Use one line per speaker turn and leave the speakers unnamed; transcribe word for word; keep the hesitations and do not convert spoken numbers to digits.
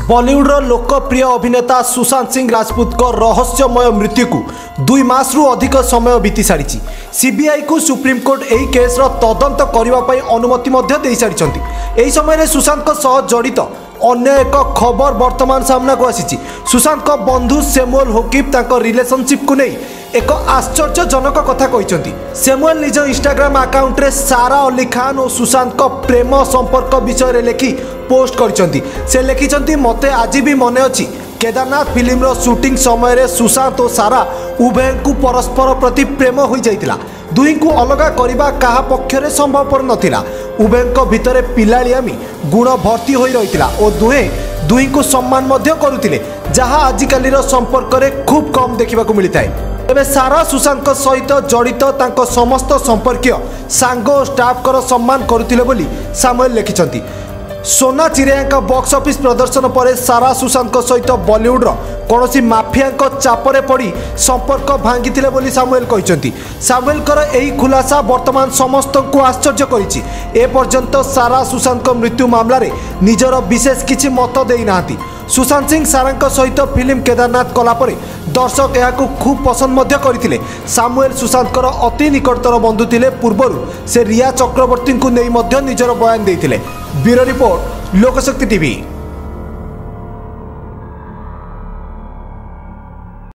बॉलीवुड लोकप्रिय अभिनेता सुशांत सिंह राजपूत को रहस्यमय मृत्यु को दुई मास रु अधिक समय बीती सारी सीबीआई को सुप्रीमकोर्ट यह केस तदंत करने अनुमति दे सारी। यह समय सुशांत सह जड़ित अन्य एक खबर वर्तमान सामना को आसी। सुशांत बंधु सैमुअल होकिप रिलेशनशिप को नहीं एक आश्चर्यजनक कथा कहते। सैमुअल निज इंस्टाग्राम अकाउंट रे सारा अली खान और सुशांत को प्रेम संपर्क विषय लिखि पोस्ट करछंती। से लिखिछंती मते आज भी मन अछि केदारनाथ फिल्म रो शूटिंग समय रे सुशांत और सारा उभय को परस्पर प्रति प्रेम हो जाइतिला। दुई को अलगा करबा कहा पक्षरे संभवपर नथिला। उभय भितर पिलालियामी गुण भर्ती हो रहितिला और दुहे दुई को सम्मान मध्य करुतिले, जहाँ आजिकाली संपर्क रे खूब कम देखा मिलता है। तेरे सारा सुशांत सहित जड़ित तांको समस्त संपर्कीय सांग और स्टाफ कर सम्मान करुतिले बोली सामुएल लिखिछंती। सोना चिड़िया बॉक्स ऑफिस प्रदर्शन पर सारा सुशांत सहित बॉलीवुड कौन माफिया चापरे पड़ी संपर्क भांगी बोली सामुएल कहते। सामुएल यही खुलासा वर्तमान समस्त को आश्चर्य करिछि। ए पर्यंत सारा सुशांत मृत्यु मामला रे निजर विशेष किछि मत देना। सुशांत सिंह सारा सहित फिल्म केदारनाथ कलापर दर्शक यह खूब पसंद करते। सामुएल सुशांत अति निकटतर बंधु थे। पूर्वर से रिया चक्रवर्ती को नहीं निजर बयान देते। Bureau report, Lokshakti TV.